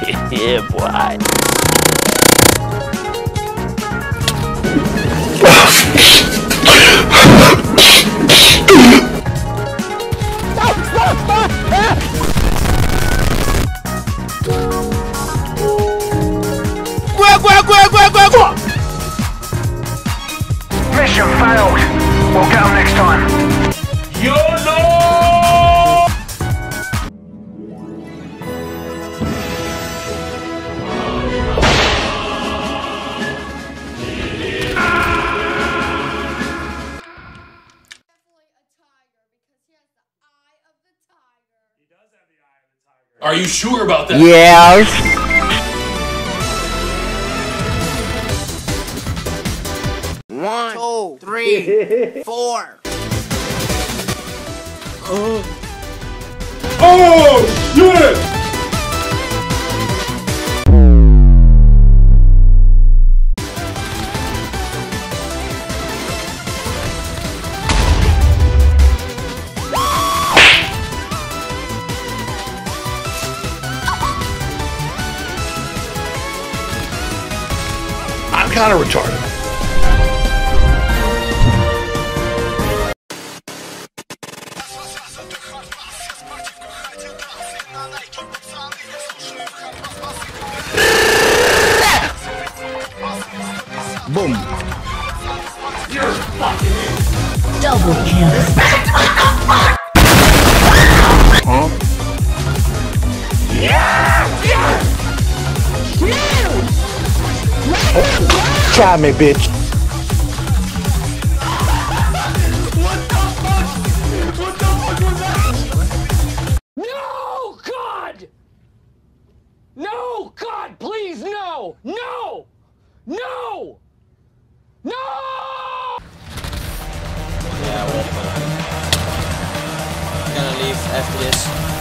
Yeah, boy. Mission failed. We'll get them next time. YOLO! Are you sure about that? Yes. One, 2, 3, 4. Oh, shit! I'm kind of retarded. Boom. You're fucking Double kill. Huh? Try me, bitch. What the fuck? What the fuck was that? No, God! No, God, please, no! No! No! No! Yeah, we're gonna leave after this.